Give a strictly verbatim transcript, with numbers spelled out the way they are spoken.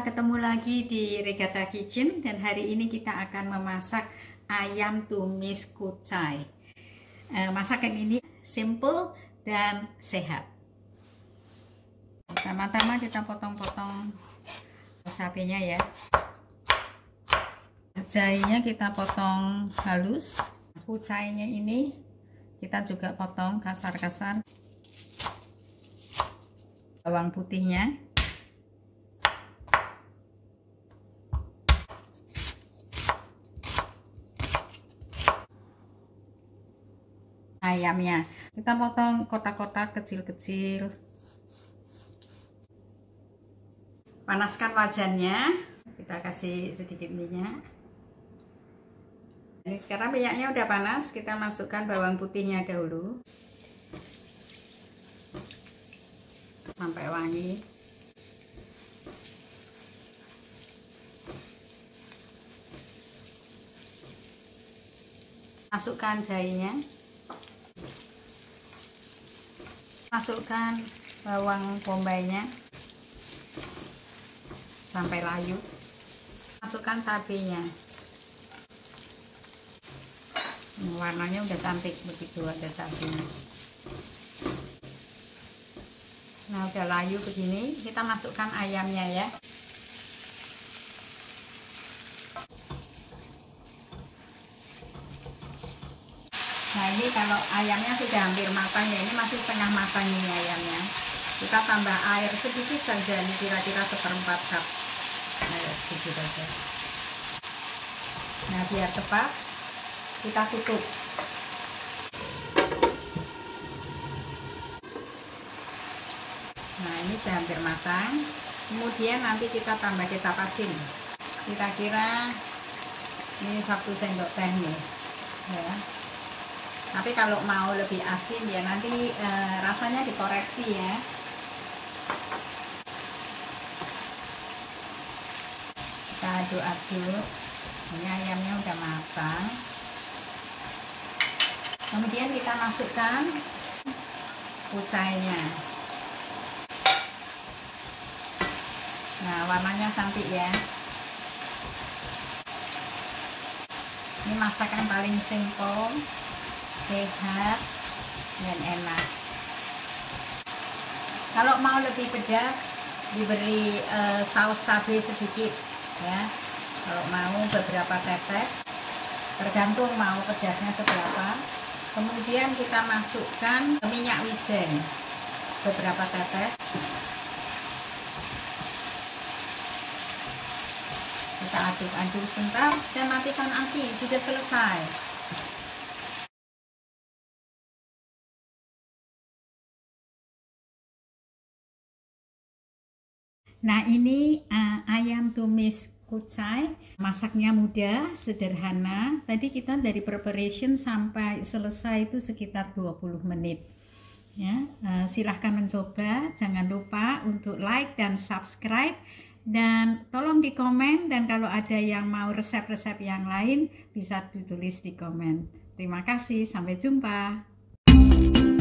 ketemu lagi di Regatta Kitchen dan hari ini kita akan memasak ayam tumis kucai. E, masakan ini simple dan sehat. Pertama-tama kita potong-potong cabenya ya. Kucainya kita potong halus. Kucainya ini kita juga potong kasar-kasar. Bawang putihnya. Ayamnya kita potong kotak-kotak kecil-kecil. Panaskan wajannya, kita kasih sedikit minyak. Ini sekarang minyaknya udah panas, kita masukkan bawang putihnya dahulu sampai wangi. Masukkan jahenya. Masukkan bawang bombaynya sampai layu. Masukkan cabenya. Warnanya udah cantik begitu, ada cabenya. Nah, udah layu begini, kita masukkan ayamnya ya. Nah, ini kalau ayamnya sudah hampir matang ya, ini masih setengah matang ini ayamnya. Kita tambah air sedikit saja, ini kira-kira seperempat cup. Nah, ya, sedikit saja. Nah, biar cepat, kita tutup. Nah, ini sudah hampir matang. Kemudian nanti kita tambah kecap asin. Kira-kira ini satu sendok teh nih, ya. Tapi kalau mau lebih asin ya nanti e, rasanya dikoreksi ya. Kita aduk-aduk. Ini ayamnya udah matang. Kemudian kita masukkan kucainya. Nah, warnanya cantik ya. Ini masakan paling simple, sehat dan enak. Kalau mau lebih pedas diberi e, saus cabai sedikit ya. Kalau mau beberapa tetes, tergantung mau pedasnya seberapa. Kemudian kita masukkan minyak wijen beberapa tetes. Kita aduk-aduk sebentar dan matikan api. Sudah selesai. Nah, ini uh, ayam tumis kucai. Masaknya mudah, sederhana. Tadi kita dari preparation sampai selesai itu sekitar dua puluh menit. Ya, uh, silahkan mencoba. Jangan lupa untuk like dan subscribe. Dan tolong di komen. Dan kalau ada yang mau resep-resep yang lain, bisa ditulis di komen. Terima kasih. Sampai jumpa.